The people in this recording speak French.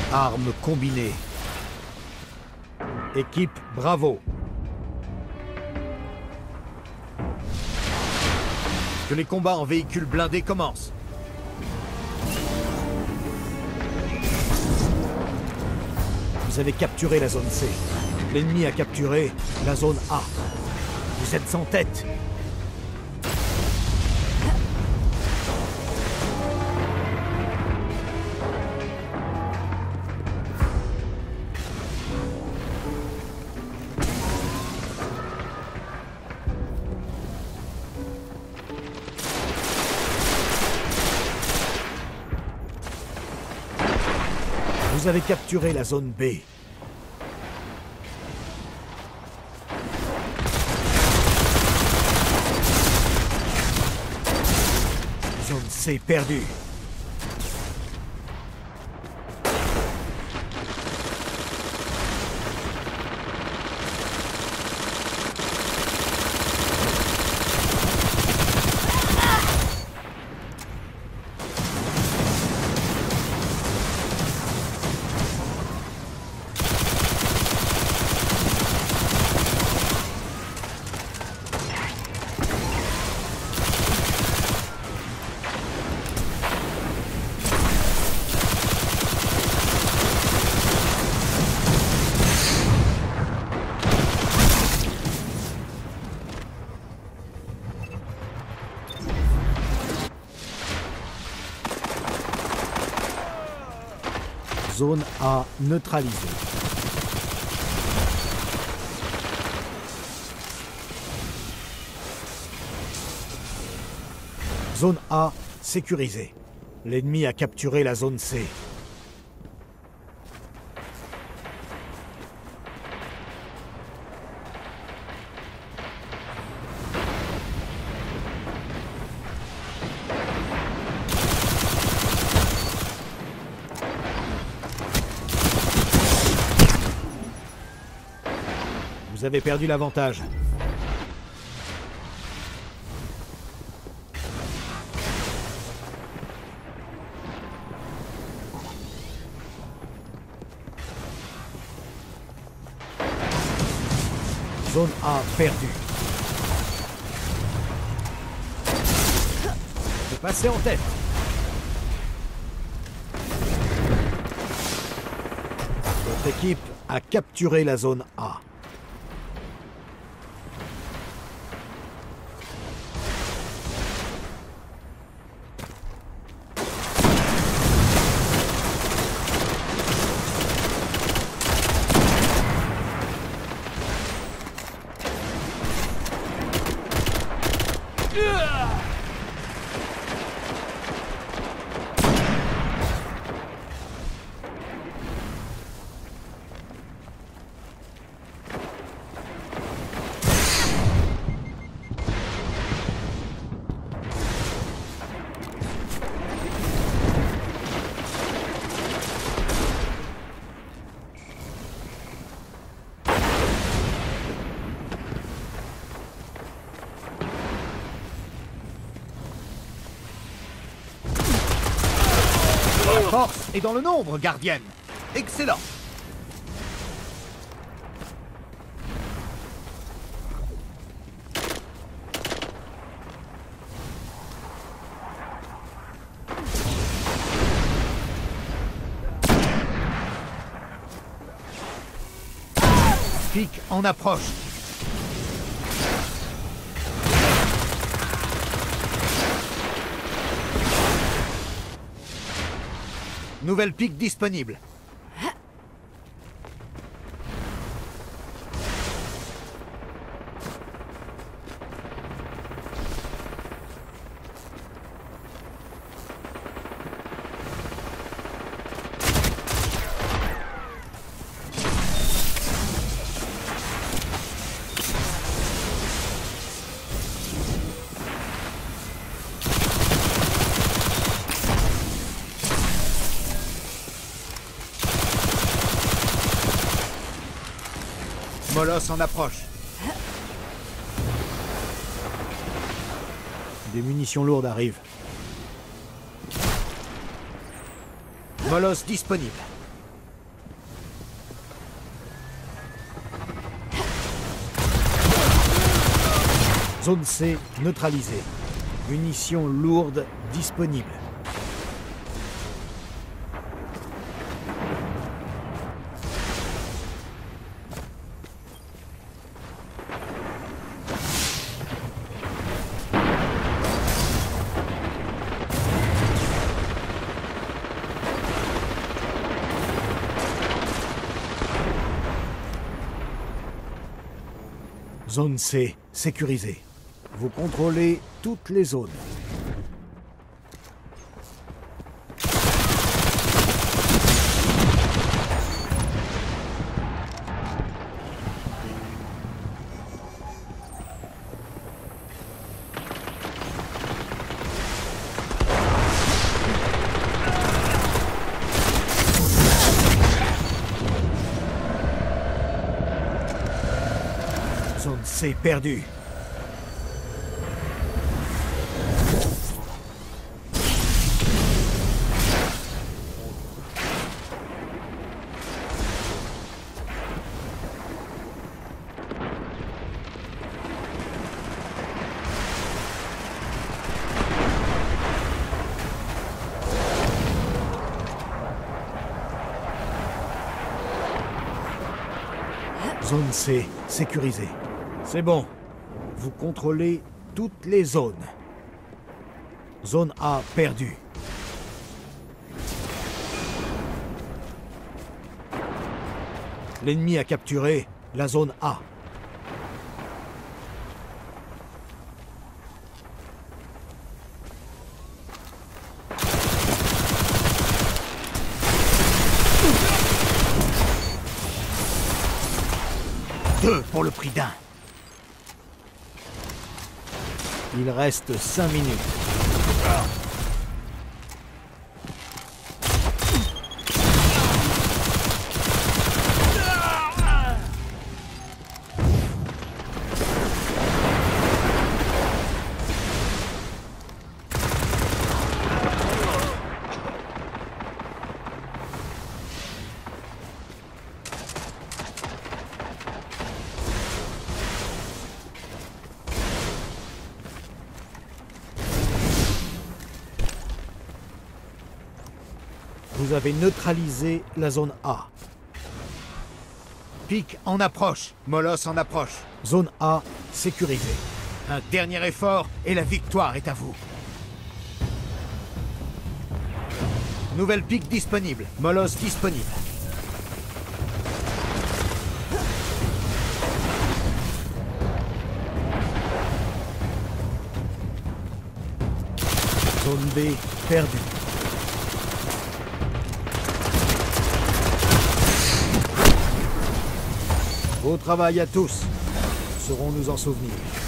Armes combinées. Équipe, bravo. Que les combats en véhicules blindés commencent. Vous avez capturé la zone C. L'ennemi a capturé la zone A. Vous êtes en tête. Vous avez capturé la zone B. Zone C perdue. Zone A neutralisée. Zone A sécurisée. L'ennemi a capturé la zone C. Vous avez perdu l'avantage. Zone A perdue. Vous passez en tête. Votre équipe a capturé la zone A. La force est dans le nombre, gardienne. Excellent. Pic en approche. Nouvelle pique disponible. Moloss en approche. Des munitions lourdes arrivent. Moloss disponible. Zone C neutralisée. Munitions lourdes disponibles. Zone C sécurisée. Vous contrôlez toutes les zones. Zone C perdue. Zone C sécurisée. C'est bon. Vous contrôlez toutes les zones. Zone A perdue. L'ennemi a capturé la zone A. Deux pour le prix d'un. Il reste 5 minutes. Vous avez neutralisé la zone A. Pic en approche. Moloss en approche. Zone A sécurisée. Un dernier effort et la victoire est à vous. Nouvelle pic disponible. Moloss disponible. Zone B perdue. Beau travail à tous. Saurons nous en souvenir.